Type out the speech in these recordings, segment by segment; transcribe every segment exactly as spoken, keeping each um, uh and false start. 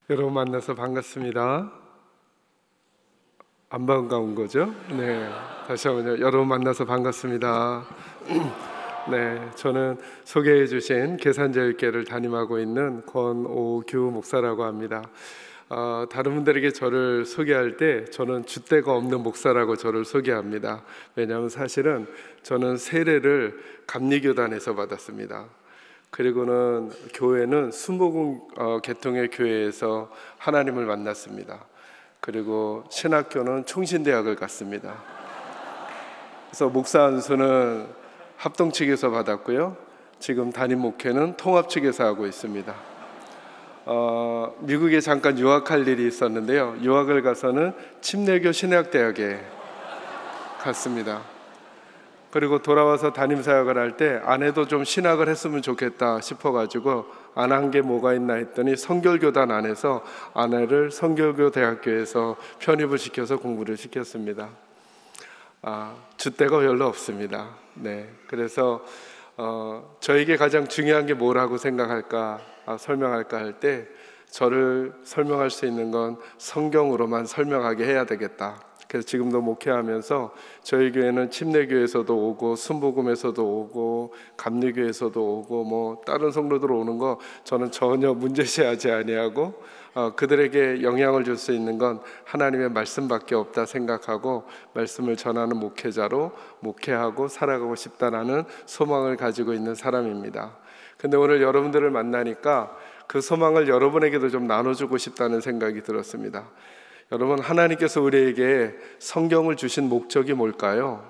여러분 만나서 반갑습니다. 안 반가운 거죠? 네, 다시 한번요. 여러분 만나서 반갑습니다. 네, 저는 소개해 주신 계산제일교회를 담임하고 있는 권오규 목사라고 합니다. 어, 다른 분들에게 저를 소개할 때 저는 줏대가 없는 목사라고 저를 소개합니다. 왜냐하면 사실은 저는 세례를 감리교단에서 받았습니다. 그리고는 교회는 순복음 어, 계통의 교회에서 하나님을 만났습니다. 그리고 신학교는 총신대학을 갔습니다. 그래서 목사 안수는 합동 측에서 받았고요. 지금 담임 목회는 통합 측에서 하고 있습니다. 어, 미국에 잠깐 유학할 일이 있었는데요. 유학을 가서는 침례교 신학대학에 갔습니다. 그리고 돌아와서 담임사역을 할 때 아내도 좀 신학을 했으면 좋겠다 싶어가지고 안 한 게 뭐가 있나 했더니 성결교단 안에서 아내를 성결교 대학교에서 편입을 시켜서 공부를 시켰습니다. 아, 줏대가 별로 없습니다. 네, 그래서 어, 저에게 가장 중요한 게 뭐라고 생각할까 아, 설명할까 할 때 저를 설명할 수 있는 건 성경으로만 설명하게 해야 되겠다. 그래서 지금도 목회하면서 저희 교회는 침례교에서도 오고 순복음에서도 오고 감리교에서도 오고 뭐 다른 성도들 오는 거 저는 전혀 문제시하지 아니하고 어, 그들에게 영향을 줄 수 있는 건 하나님의 말씀밖에 없다 생각하고 말씀을 전하는 목회자로 목회하고 살아가고 싶다라는 소망을 가지고 있는 사람입니다. 근데 오늘 여러분들을 만나니까 그 소망을 여러분에게도 좀 나눠주고 싶다는 생각이 들었습니다. 여러분, 하나님께서 우리에게 성경을 주신 목적이 뭘까요?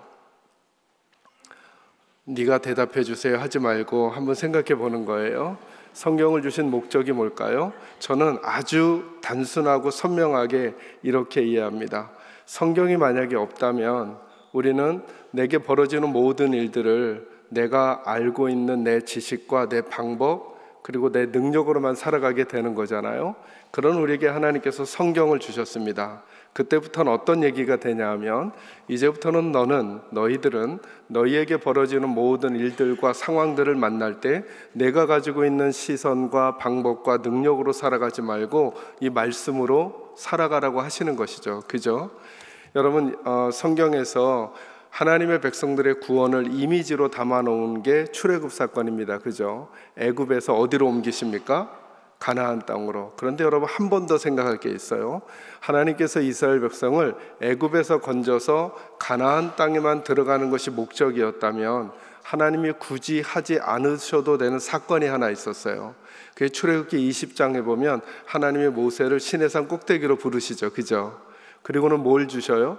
네가 대답해 주세요 하지 말고 한번 생각해 보는 거예요. 성경을 주신 목적이 뭘까요? 저는 아주 단순하고 선명하게 이렇게 이해합니다. 성경이 만약에 없다면 우리는 내게 벌어지는 모든 일들을 내가 알고 있는 내 지식과 내 방법 그리고 내 능력으로만 살아가게 되는 거잖아요. 그런 우리에게 하나님께서 성경을 주셨습니다. 그때부터는 어떤 얘기가 되냐 하면 이제부터는 너는 너희들은 너희에게 벌어지는 모든 일들과 상황들을 만날 때 내가 가지고 있는 시선과 방법과 능력으로 살아가지 말고 이 말씀으로 살아가라고 하시는 것이죠. 그죠? 여러분, 어, 성경에서 하나님의 백성들의 구원을 이미지로 담아놓은 게 출애굽 사건입니다. 그죠? 애굽에서 어디로 옮기십니까? 가나안 땅으로. 그런데 여러분 한 번 더 생각할 게 있어요. 하나님께서 이스라엘 백성을 애굽에서 건져서 가나안 땅에만 들어가는 것이 목적이었다면 하나님이 굳이 하지 않으셔도 되는 사건이 하나 있었어요. 그게 출애굽기 이십 장에 보면 하나님이 모세를 시내산 꼭대기로 부르시죠. 그죠? 그리고는 뭘 주셔요?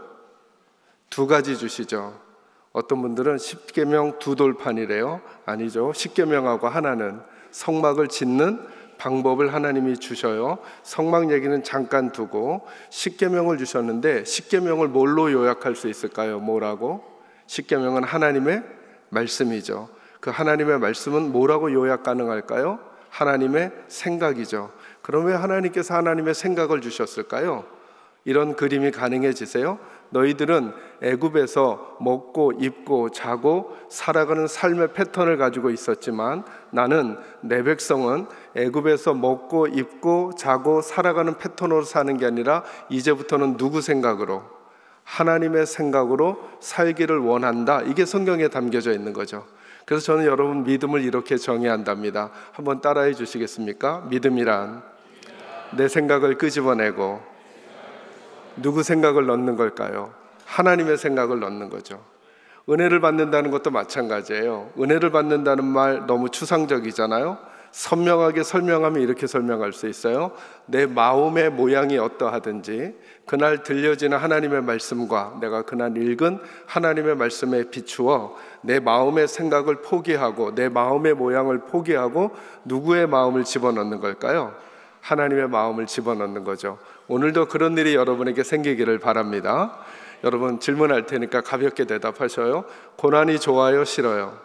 두 가지 주시죠. 어떤 분들은 십계명 두 돌판이래요. 아니죠. 십계명하고 하나는 성막을 짓는 방법을 하나님이 주셔요. 성막 얘기는 잠깐 두고 십계명을 주셨는데 십계명을 뭘로 요약할 수 있을까요? 뭐라고? 십계명은 하나님의 말씀이죠. 그 하나님의 말씀은 뭐라고 요약 가능할까요? 하나님의 생각이죠. 그럼 왜 하나님께서 하나님의 생각을 주셨을까요? 이런 그림이 가능해지세요? 너희들은 애굽에서 먹고 입고 자고 살아가는 삶의 패턴을 가지고 있었지만 나는 내 백성은 애굽에서 먹고 입고 자고 살아가는 패턴으로 사는 게 아니라 이제부터는 누구 생각으로? 하나님의 생각으로 살기를 원한다. 이게 성경에 담겨져 있는 거죠. 그래서 저는 여러분 믿음을 이렇게 정의한답니다. 한번 따라해 주시겠습니까? 믿음이란 내 생각을 끄집어내고 누구 생각을 넣는 걸까요? 하나님의 생각을 넣는 거죠. 은혜를 받는다는 것도 마찬가지예요. 은혜를 받는다는 말 너무 추상적이잖아요. 선명하게 설명하면 이렇게 설명할 수 있어요. 내 마음의 모양이 어떠하든지 그날 들려지는 하나님의 말씀과 내가 그날 읽은 하나님의 말씀에 비추어 내 마음의 생각을 포기하고 내 마음의 모양을 포기하고 누구의 마음을 집어넣는 걸까요? 하나님의 마음을 집어넣는 거죠. 오늘도 그런 일이 여러분에게 생기기를 바랍니다. 여러분 질문할 테니까 가볍게 대답하셔요. 고난이 좋아요? 싫어요?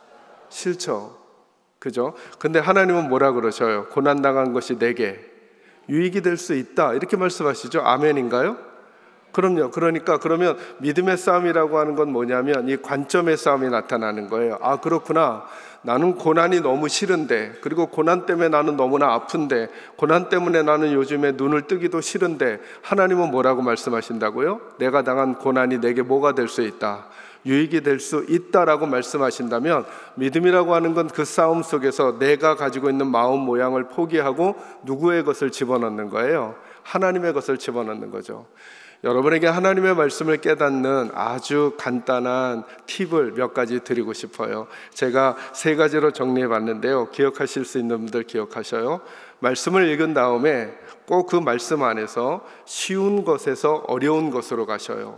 싫죠. 그죠? 근데 하나님은 뭐라 그러셔요? 고난당한 것이 내게 유익이 될 수 있다 이렇게 말씀하시죠. 아멘인가요? 그럼요. 그러니까 그러면 믿음의 싸움이라고 하는 건 뭐냐면 이 관점의 싸움이 나타나는 거예요. 아, 그렇구나. 나는 고난이 너무 싫은데, 그리고 고난 때문에 나는 너무나 아픈데, 고난 때문에 나는 요즘에 눈을 뜨기도 싫은데 하나님은 뭐라고 말씀하신다고요? 내가 당한 고난이 내게 뭐가 될 수 있다? 유익이 될 수 있다라고 말씀하신다면, 믿음이라고 하는 건 그 싸움 속에서 내가 가지고 있는 마음 모양을 포기하고 누구의 것을 집어넣는 거예요? 하나님의 것을 집어넣는 거죠. 여러분에게 하나님의 말씀을 깨닫는 아주 간단한 팁을 몇 가지 드리고 싶어요. 제가 세 가지로 정리해 봤는데요. 기억하실 수 있는 분들 기억하셔요. 말씀을 읽은 다음에 꼭 그 말씀 안에서 쉬운 것에서 어려운 것으로 가셔요.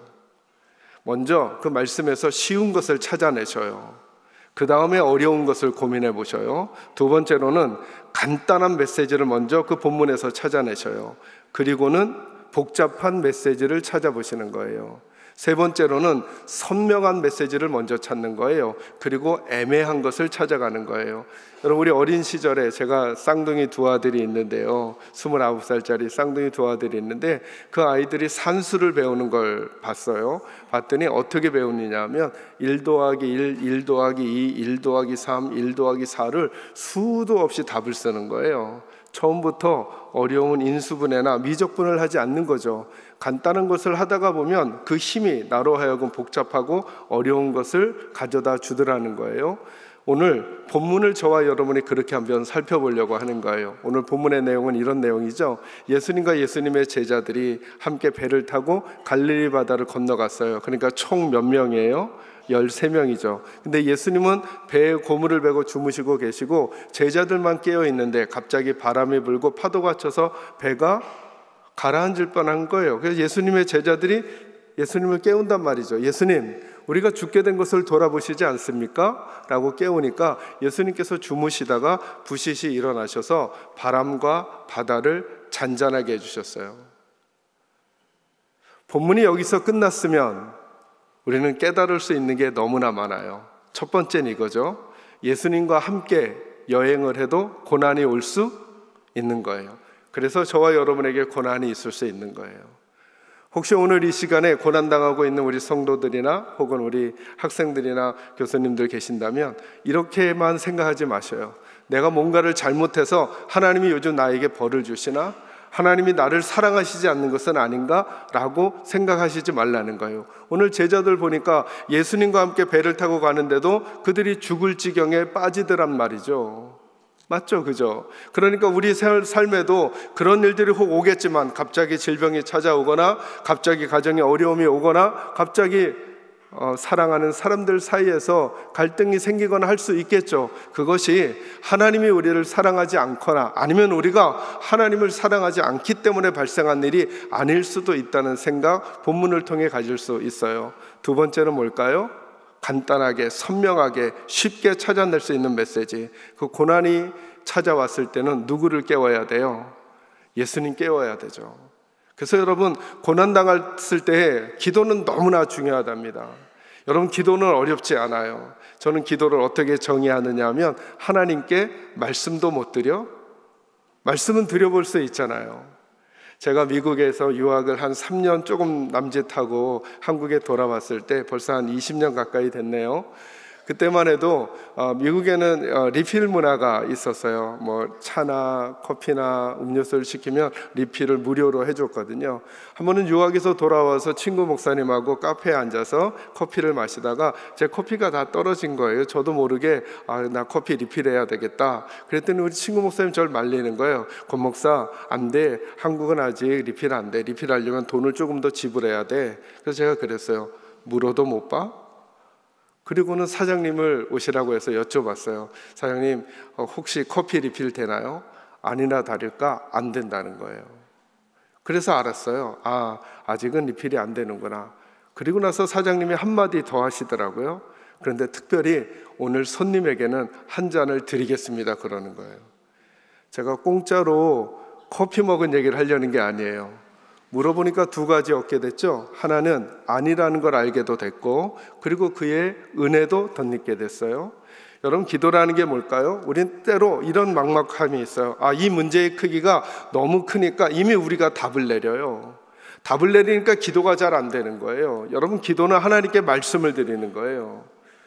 먼저 그 말씀에서 쉬운 것을 찾아내셔요. 그 다음에 어려운 것을 고민해 보셔요. 두 번째로는 간단한 메시지를 먼저 그 본문에서 찾아내셔요. 그리고는 복잡한 메시지를 찾아보시는 거예요. 세 번째로는 선명한 메시지를 먼저 찾는 거예요. 그리고 애매한 것을 찾아가는 거예요. 여러분, 우리 어린 시절에 제가 쌍둥이 두 아들이 있는데요, 스물아홉 살짜리 쌍둥이 두 아들이 있는데 그 아이들이 산수를 배우는 걸 봤어요. 봤더니 어떻게 배우느냐 하면 일 더하기 일, 일 더하기 이, 일 더하기 삼, 일 더하기 사를 수도 없이 답을 쓰는 거예요. 처음부터 어려운 인수분해나 미적분을 하지 않는 거죠. 간단한 것을 하다가 보면 그 힘이 나로 하여금 복잡하고 어려운 것을 가져다 주더라는 거예요. 오늘 본문을 저와 여러분이 그렇게 한번 살펴보려고 하는 거예요. 오늘 본문의 내용은 이런 내용이죠. 예수님과 예수님의 제자들이 함께 배를 타고 갈릴리 바다를 건너갔어요. 그러니까 총 몇 명이에요? 열세 명이죠. 근데 예수님은 배에 고무를 베고 주무시고 계시고 제자들만 깨어 있는데 갑자기 바람이 불고 파도가 쳐서 배가 가라앉을 뻔한 거예요. 그래서 예수님의 제자들이 예수님을 깨운단 말이죠. 예수님, 우리가 죽게 된 것을 돌아보시지 않습니까? 라고 깨우니까 예수님께서 주무시다가 부시시 일어나셔서 바람과 바다를 잔잔하게 해주셨어요. 본문이 여기서 끝났으면 우리는 깨달을 수 있는 게 너무나 많아요. 첫 번째는 이거죠. 예수님과 함께 여행을 해도 고난이 올 수 있는 거예요. 그래서 저와 여러분에게 고난이 있을 수 있는 거예요. 혹시 오늘 이 시간에 고난당하고 있는 우리 성도들이나 혹은 우리 학생들이나 교수님들 계신다면 이렇게만 생각하지 마셔요. 내가 뭔가를 잘못해서 하나님이 요즘 나에게 벌을 주시나? 하나님이 나를 사랑하시지 않는 것은 아닌가? 라고 생각하시지 말라는 거예요. 오늘 제자들 보니까 예수님과 함께 배를 타고 가는데도 그들이 죽을 지경에 빠지더란 말이죠. 맞죠? 그죠? 그러니까 우리 삶에도 그런 일들이 혹 오겠지만, 갑자기 질병이 찾아오거나 갑자기 가정에 어려움이 오거나 갑자기 어, 사랑하는 사람들 사이에서 갈등이 생기거나 할 수 있겠죠. 그것이 하나님이 우리를 사랑하지 않거나 아니면 우리가 하나님을 사랑하지 않기 때문에 발생한 일이 아닐 수도 있다는 생각, 본문을 통해 가질 수 있어요. 두 번째는 뭘까요? 간단하게 선명하게 쉽게 찾아낼 수 있는 메시지. 그 고난이 찾아왔을 때는 누구를 깨워야 돼요? 예수님 깨워야 되죠. 그래서 여러분, 고난당했을 때 기도는 너무나 중요하답니다. 여러분, 기도는 어렵지 않아요. 저는 기도를 어떻게 정의하느냐 하면 하나님께 말씀도 못 드려? 말씀은 드려볼 수 있잖아요. 제가 미국에서 유학을 한 삼 년 조금 남짓하고 한국에 돌아왔을 때 벌써 한 이십 년 가까이 됐네요. 그때만 해도 미국에는 리필 문화가 있었어요. 뭐 차나 커피나 음료수를 시키면 리필을 무료로 해줬거든요. 한 번은 유학에서 돌아와서 친구 목사님하고 카페에 앉아서 커피를 마시다가 제 커피가 다 떨어진 거예요. 저도 모르게 아, 나 커피 리필해야 되겠다. 그랬더니 우리 친구 목사님 저를 말리는 거예요. 권 목사, 안 돼. 한국은 아직 리필 안 돼. 리필하려면 돈을 조금 더 지불해야 돼. 그래서 제가 그랬어요. 물어도 못 봐? 그리고는 사장님을 오시라고 해서 여쭤봤어요. 사장님, 혹시 커피 리필 되나요? 아니나 다를까 안 된다는 거예요. 그래서 알았어요. 아, 아직은 리필이 안 되는구나. 그리고 나서 사장님이 한마디 더 하시더라고요. 그런데 특별히 오늘 손님에게는 한 잔을 드리겠습니다, 그러는 거예요. 제가 공짜로 커피 먹은 얘기를 하려는 게 아니에요. 물어보니까 두 가지 얻게 됐죠. 하나는 아니라는 걸 알게도 됐고, 그리고 그의 은혜도 덧입게 됐어요. 여러분, 기도라는 게 뭘까요? 우린 때로 이런 막막함이 있어요. 아, 이 문제의 크기가 너무 크니까 이미 우리가 답을 내려요. 답을 내리니까 기도가 잘 안 되는 거예요. 여러분, 기도는 하나님께 말씀을 드리는 거예요.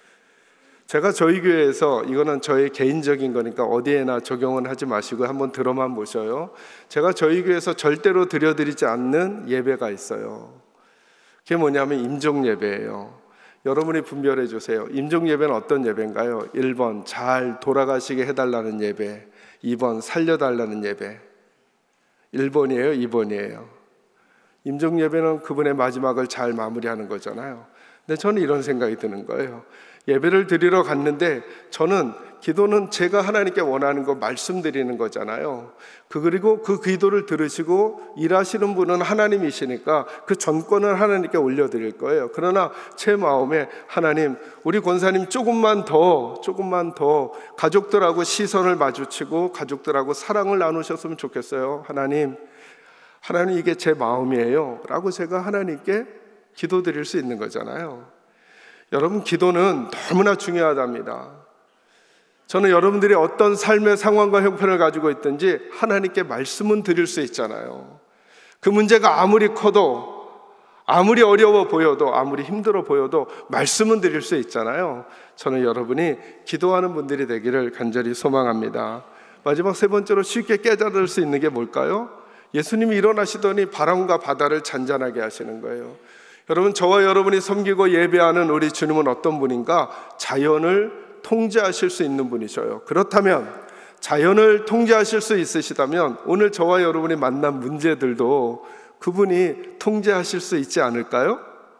제가 저희 교회에서, 이거는 저의 개인적인 거니까 어디에나 적용은 하지 마시고 한번 들어만 보셔요. 제가 저희 교회에서 절대로 드려드리지 않는 예배가 있어요. 그게 뭐냐면 임종 예배예요. 여러분이 분별해 주세요. 임종 예배는 어떤 예배인가요? 일 번 잘 돌아가시게 해달라는 예배, 이 번 살려달라는 예배. 일 번이에요, 이 번이에요? 임종 예배는 그분의 마지막을 잘 마무리하는 거잖아요. 근데 저는 이런 생각이 드는 거예요. 예배를 드리러 갔는데 저는 기도는 제가 하나님께 원하는 거 말씀드리는 거잖아요. 그 그리고 그 기도를 들으시고 일하시는 분은 하나님이시니까 그 전권을 하나님께 올려드릴 거예요. 그러나 제 마음에 하나님, 우리 권사님 조금만 더 조금만 더 가족들하고 시선을 마주치고 가족들하고 사랑을 나누셨으면 좋겠어요. 하나님, 하나님 이게 제 마음이에요 라고 제가 하나님께 기도드릴 수 있는 거잖아요. 여러분, 기도는 너무나 중요하답니다. 저는 여러분들이 어떤 삶의 상황과 형편을 가지고 있든지 하나님께 말씀은 드릴 수 있잖아요. 그 문제가 아무리 커도, 아무리 어려워 보여도, 아무리 힘들어 보여도 말씀은 드릴 수 있잖아요. 저는 여러분이 기도하는 분들이 되기를 간절히 소망합니다. 마지막 세 번째로 쉽게 깨달을 수 있는 게 뭘까요? 예수님이 일어나시더니 바람과 바다를 잔잔하게 하시는 거예요. 여러분, 저와 여러분이 섬기고 예배하는 우리 주님은 어떤 분인가? 자연을 통제하실 수 있는 분이셔요. 그렇다면, 자연을 통제하실 수 있으시다면 오늘 저와 여러분이 만난 문제들도 그분이 통제하실 수 있지 않을까요?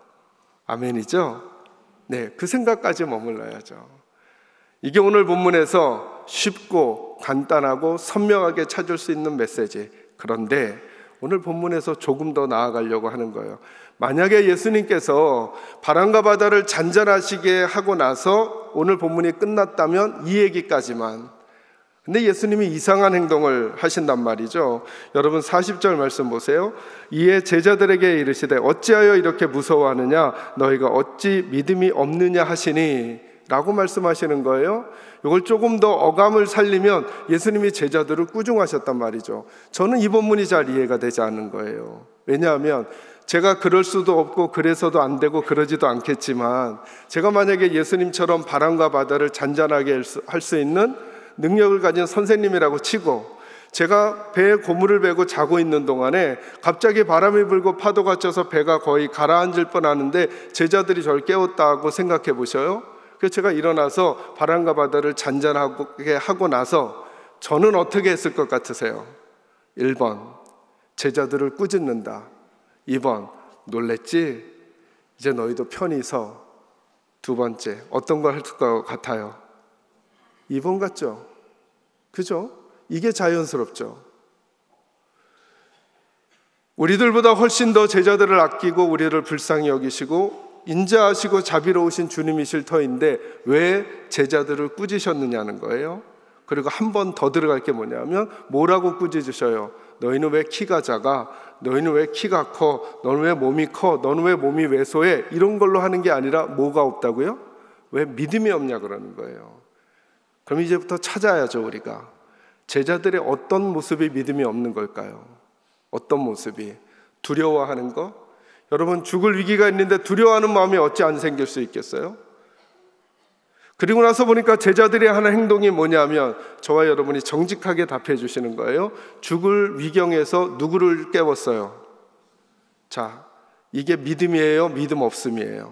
아멘이죠? 네, 그 생각까지 머물러야죠. 이게 오늘 본문에서 쉽고 간단하고 선명하게 찾을 수 있는 메시지. 그런데 오늘 본문에서 조금 더 나아가려고 하는 거예요. 만약에 예수님께서 바람과 바다를 잔잔하시게 하고 나서 오늘 본문이 끝났다면 이 얘기까지만, 근데 예수님이 이상한 행동을 하신단 말이죠. 여러분, 사십 절 말씀 보세요. 이에 제자들에게 이르시되 어찌하여 이렇게 무서워하느냐, 너희가 어찌 믿음이 없느냐 하시니 라고 말씀하시는 거예요. 이걸 조금 더 어감을 살리면 예수님이 제자들을 꾸중하셨단 말이죠. 저는 이 본문이 잘 이해가 되지 않는 거예요. 왜냐하면 제가 그럴 수도 없고 그래서도 안 되고 그러지도 않겠지만, 제가 만약에 예수님처럼 바람과 바다를 잔잔하게 할 수 있는 능력을 가진 선생님이라고 치고 제가 배에 고무를 베고 자고 있는 동안에 갑자기 바람이 불고 파도가 쳐서 배가 거의 가라앉을 뻔하는데 제자들이 저를 깨웠다고 생각해 보셔요. 그래서 제가 일어나서 바람과 바다를 잔잔하게 하고 나서 저는 어떻게 했을 것 같으세요? 일 번 제자들을 꾸짖는다. 이 번 놀랬지? 이제 너희도 편히 서. 두 번째 어떤 걸 할 것 같아요? 이 번 같죠? 그죠? 이게 자연스럽죠. 우리들보다 훨씬 더 제자들을 아끼고 우리를 불쌍히 여기시고 인자하시고 자비로우신 주님이실 터인데 왜 제자들을 꾸짖으셨느냐는 거예요. 그리고 한 번 더 들어갈 게 뭐냐면 뭐라고 꾸짖으셔요? 너희는 왜 키가 작아? 너희는 왜 키가 커? 너는 왜 몸이 커? 너는 왜 몸이 왜소해? 이런 걸로 하는 게 아니라 뭐가 없다고요? 왜 믿음이 없냐 그러는 거예요. 그럼 이제부터 찾아야죠. 우리가 제자들의 어떤 모습이 믿음이 없는 걸까요? 어떤 모습이? 두려워하는 거? 여러분, 죽을 위기가 있는데 두려워하는 마음이 어찌 안 생길 수 있겠어요? 그리고 나서 보니까 제자들이 하는 행동이 뭐냐면 저와 여러분이 정직하게 답해 주시는 거예요. 죽을 위경에서 누구를 깨웠어요? 자, 이게 믿음이에요? 믿음 없음이에요?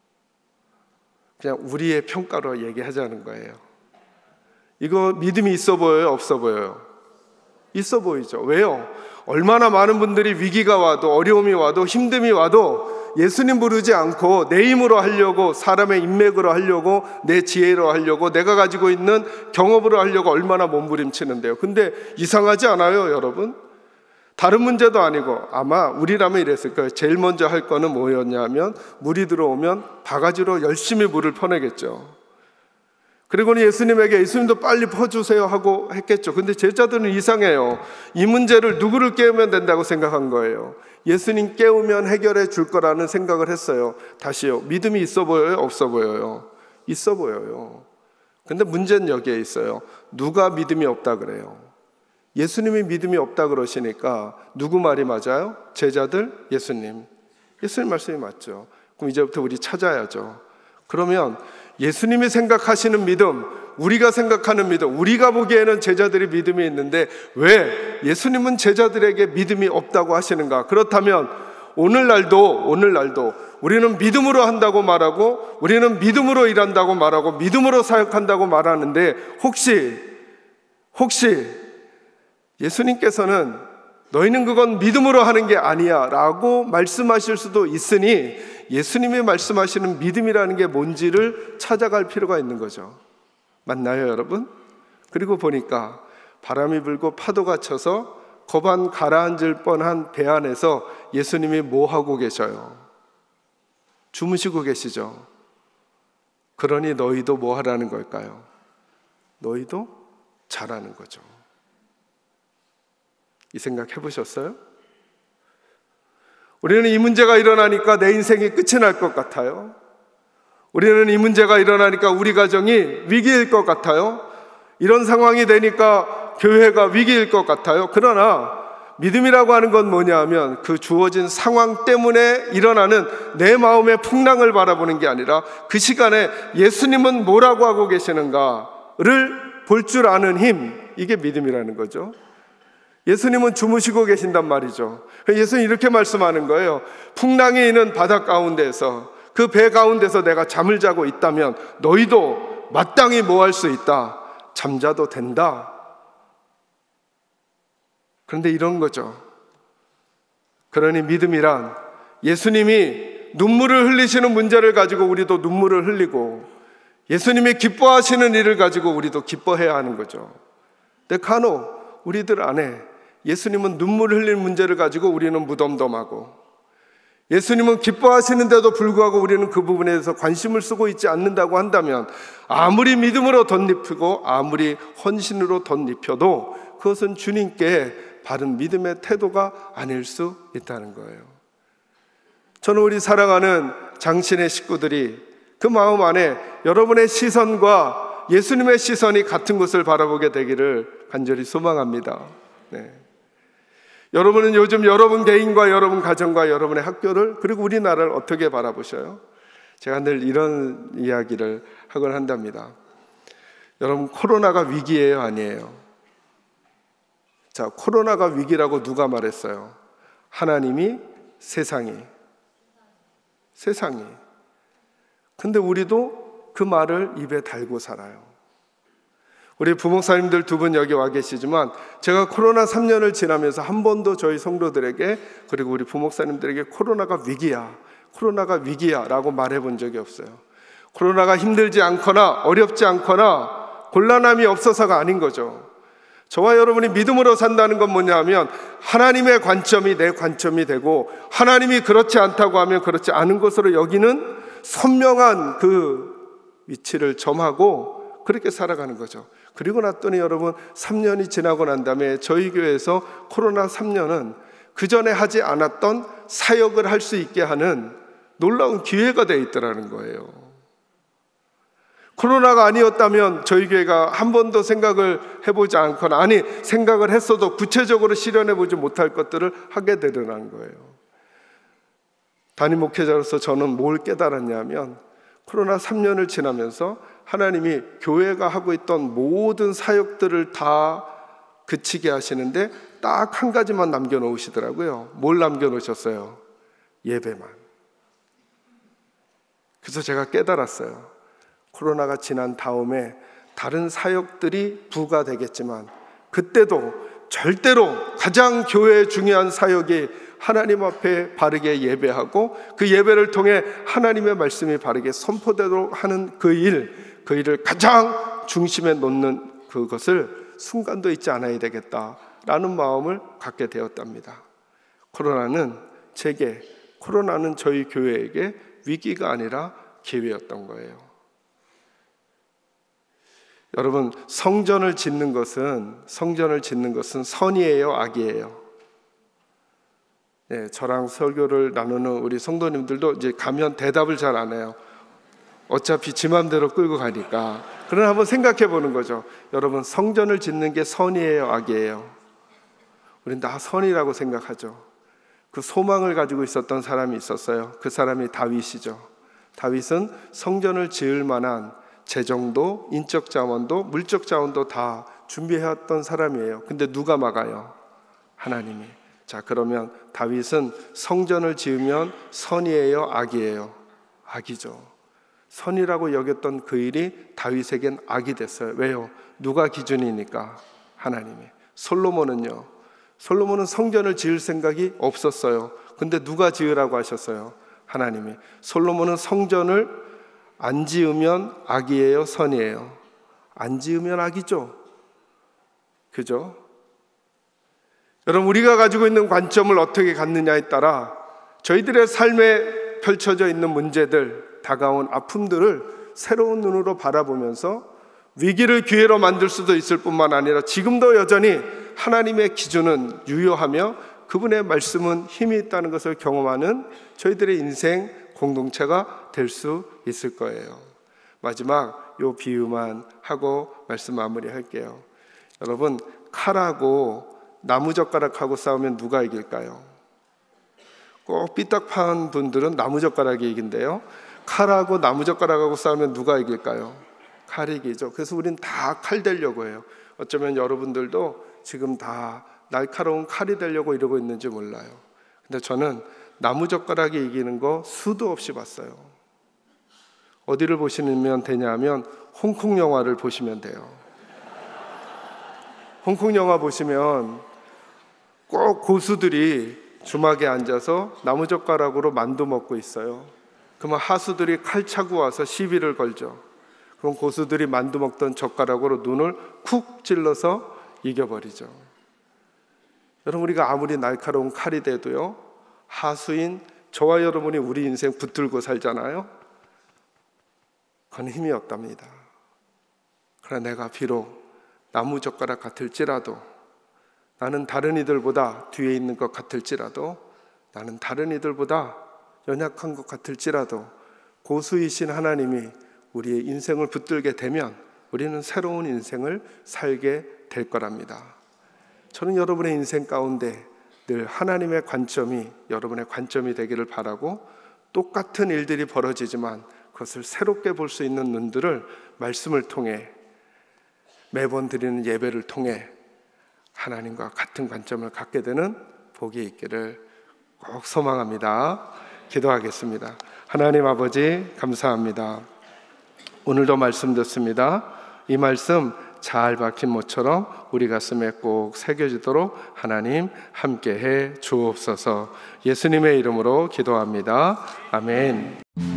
그냥 우리의 평가로 얘기하자는 거예요. 이거 믿음이 있어 보여요? 없어 보여요? 있어 보이죠. 왜요? 얼마나 많은 분들이 위기가 와도 어려움이 와도 힘듦이 와도 예수님 부르지 않고 내 힘으로 하려고, 사람의 인맥으로 하려고, 내 지혜로 하려고, 내가 가지고 있는 경험으로 하려고 얼마나 몸부림치는데요. 근데 이상하지 않아요, 여러분? 다른 문제도 아니고 아마 우리라면 이랬을 거예요. 제일 먼저 할 거는 뭐였냐면 물이 들어오면 바가지로 열심히 물을 퍼내겠죠. 그리고는 예수님에게 예수님도 빨리 퍼주세요 하고 했겠죠. 근데 제자들은 이상해요. 이 문제를 누구를 깨우면 된다고 생각한 거예요. 예수님 깨우면 해결해 줄 거라는 생각을 했어요. 다시요. 믿음이 있어 보여요? 없어 보여요? 있어 보여요. 근데 문제는 여기에 있어요. 누가 믿음이 없다 그래요? 예수님이 믿음이 없다 그러시니까 누구 말이 맞아요? 제자들, 예수님. 예수님 말씀이 맞죠. 그럼 이제부터 우리 찾아야죠. 그러면 예수님이 생각하시는 믿음, 우리가 생각하는 믿음, 우리가 보기에는 제자들이 믿음이 있는데 왜 예수님은 제자들에게 믿음이 없다고 하시는가? 그렇다면 오늘날도 오늘날도 우리는 믿음으로 한다고 말하고, 우리는 믿음으로 일한다고 말하고, 믿음으로 사역한다고 말하는데 혹시 혹시 예수님께서는 너희는 그건 믿음으로 하는 게 아니야 라고 말씀하실 수도 있으니 예수님이 말씀하시는 믿음이라는 게 뭔지를 찾아갈 필요가 있는 거죠. 맞나요, 여러분? 그리고 보니까 바람이 불고 파도가 쳐서 거반 가라앉을 뻔한 배 안에서 예수님이 뭐 하고 계셔요? 주무시고 계시죠. 그러니 너희도 뭐 하라는 걸까요? 너희도 자라는 거죠. 이 생각 해보셨어요? 우리는 이 문제가 일어나니까 내 인생이 끝이 날 것 같아요. 우리는 이 문제가 일어나니까 우리 가정이 위기일 것 같아요. 이런 상황이 되니까 교회가 위기일 것 같아요. 그러나 믿음이라고 하는 건 뭐냐 하면 그 주어진 상황 때문에 일어나는 내 마음의 풍랑을 바라보는 게 아니라 그 시간에 예수님은 뭐라고 하고 계시는가를 볼 줄 아는 힘, 이게 믿음이라는 거죠. 예수님은 주무시고 계신단 말이죠. 예수님이 이렇게 말씀하는 거예요. 풍랑이 있는 바다 가운데서, 그 배 가운데서 내가 잠을 자고 있다면 너희도 마땅히 뭐 할 수 있다? 잠자도 된다. 그런데 이런 거죠. 그러니 믿음이란 예수님이 눈물을 흘리시는 문제를 가지고 우리도 눈물을 흘리고, 예수님이 기뻐하시는 일을 가지고 우리도 기뻐해야 하는 거죠. 근데 간혹 우리들 안에 예수님은 눈물을 흘리는 문제를 가지고 우리는 무덤덤하고, 예수님은 기뻐하시는데도 불구하고 우리는 그 부분에 대해서 관심을 쓰고 있지 않는다고 한다면 아무리 믿음으로 덧입히고 아무리 헌신으로 덧입혀도 그것은 주님께 바른 믿음의 태도가 아닐 수 있다는 거예요. 저는 우리 사랑하는 장신의 식구들이 그 마음 안에 여러분의 시선과 예수님의 시선이 같은 것을 바라보게 되기를 간절히 소망합니다. 네. 여러분은 요즘 여러분 개인과 여러분 가정과 여러분의 학교를, 그리고 우리나라를 어떻게 바라보셔요? 제가 늘 이런 이야기를 하곤 한답니다. 여러분, 코로나가 위기예요, 아니에요? 자, 코로나가 위기라고 누가 말했어요? 하나님이, 세상이. 세상이. 근데 우리도 그 말을 입에 달고 살아요. 우리 부목사님들 두 분 여기 와 계시지만 제가 코로나 삼 년을 지나면서 한 번도 저희 성도들에게, 그리고 우리 부목사님들에게 코로나가 위기야, 코로나가 위기야 라고 말해본 적이 없어요. 코로나가 힘들지 않거나 어렵지 않거나 곤란함이 없어서가 아닌 거죠. 저와 여러분이 믿음으로 산다는 건 뭐냐 하면 하나님의 관점이 내 관점이 되고, 하나님이 그렇지 않다고 하면 그렇지 않은 것으로 여기는 선명한 그 위치를 점하고 그렇게 살아가는 거죠. 그리고 났더니 여러분, 삼 년이 지나고 난 다음에 저희 교회에서 코로나 삼 년은 그 전에 하지 않았던 사역을 할 수 있게 하는 놀라운 기회가 되어 있더라는 거예요. 코로나가 아니었다면 저희 교회가 한 번도 생각을 해보지 않거나, 아니 생각을 했어도 구체적으로 실현해보지 못할 것들을 하게 되더라는 거예요. 담임 목회자로서 저는 뭘 깨달았냐면, 코로나 삼 년을 지나면서 하나님이 교회가 하고 있던 모든 사역들을 다 그치게 하시는데 딱 한 가지만 남겨놓으시더라고요. 뭘 남겨놓으셨어요? 예배만. 그래서 제가 깨달았어요. 코로나가 지난 다음에 다른 사역들이 부과되겠지만 그때도 절대로 가장 교회의 중요한 사역이 하나님 앞에 바르게 예배하고 그 예배를 통해 하나님의 말씀이 바르게 선포되도록 하는 그 일, 그 일을 가장 중심에 놓는 그것을 순간도 잊지 않아야 되겠다라는 마음을 갖게 되었답니다. 코로나는 제게, 코로나는 저희 교회에게 위기가 아니라 기회였던 거예요. 여러분, 성전을 짓는 것은 성전을 짓는 것은 선이에요, 악이에요? 네, 저랑 설교를 나누는 우리 성도님들도 이제 가면 대답을 잘 안 해요. 어차피 지 맘대로 끌고 가니까. 그러나 한번 생각해 보는 거죠. 여러분, 성전을 짓는 게 선이에요, 악이에요? 우린 다 선이라고 생각하죠. 그 소망을 가지고 있었던 사람이 있었어요. 그 사람이 다윗이죠. 다윗은 성전을 지을 만한 재정도, 인적 자원도, 물적 자원도 다 준비해왔던 사람이에요. 근데 누가 막아요? 하나님이. 자, 그러면 다윗은 성전을 지으면 선이에요, 악이에요? 악이죠. 선이라고 여겼던 그 일이 다윗에겐 악이 됐어요. 왜요? 누가 기준이니까? 하나님이. 솔로몬은요, 솔로몬은 성전을 지을 생각이 없었어요. 근데 누가 지으라고 하셨어요? 하나님이. 솔로몬은 성전을 안 지으면 악이에요, 선이에요? 안 지으면 악이죠. 그죠? 여러분, 우리가 가지고 있는 관점을 어떻게 갖느냐에 따라 저희들의 삶에 펼쳐져 있는 문제들, 다가온 아픔들을 새로운 눈으로 바라보면서 위기를 기회로 만들 수도 있을 뿐만 아니라 지금도 여전히 하나님의 기준은 유효하며 그분의 말씀은 힘이 있다는 것을 경험하는 저희들의 인생 공동체가 될 수 있을 거예요. 마지막 요 비유만 하고 말씀 마무리할게요. 여러분, 칼하고 나무젓가락하고 싸우면 누가 이길까요? 꼭 삐딱한 분들은 나무젓가락이 이긴대요. 칼하고 나무젓가락하고 싸우면 누가 이길까요? 칼이 이기죠. 그래서 우린 다 칼 되려고 해요. 어쩌면 여러분들도 지금 다 날카로운 칼이 되려고 이러고 있는지 몰라요. 근데 저는 나무젓가락이 이기는 거 수도 없이 봤어요. 어디를 보시면 되냐면 홍콩 영화를 보시면 돼요. 홍콩 영화 보시면 꼭 고수들이 주막에 앉아서 나무젓가락으로 만두 먹고 있어요. 그러면 하수들이 칼 차고 와서 시비를 걸죠. 그럼 고수들이 만두 먹던 젓가락으로 눈을 쿡 찔러서 이겨버리죠. 여러분, 우리가 아무리 날카로운 칼이 돼도요, 하수인 저와 여러분이 우리 인생 붙들고 살잖아요. 그건 힘이 없답니다. 그러나 내가 비록 나무젓가락 같을지라도, 나는 다른 이들보다 뒤에 있는 것 같을지라도, 나는 다른 이들보다 연약한 것 같을지라도 고수이신 하나님이 우리의 인생을 붙들게 되면 우리는 새로운 인생을 살게 될 거랍니다. 저는 여러분의 인생 가운데 늘 하나님의 관점이 여러분의 관점이 되기를 바라고, 똑같은 일들이 벌어지지만 그것을 새롭게 볼 수 있는 눈들을 말씀을 통해, 매번 드리는 예배를 통해 하나님과 같은 관점을 갖게 되는 복이 있기를 꼭 소망합니다. 기도하겠습니다. 하나님 아버지, 감사합니다. 오늘도 말씀 듣습니다. 이 말씀 잘 박힌 모처럼 우리 가슴에 꼭 새겨지도록 하나님 함께해 주옵소서. 예수님의 이름으로 기도합니다. 아멘.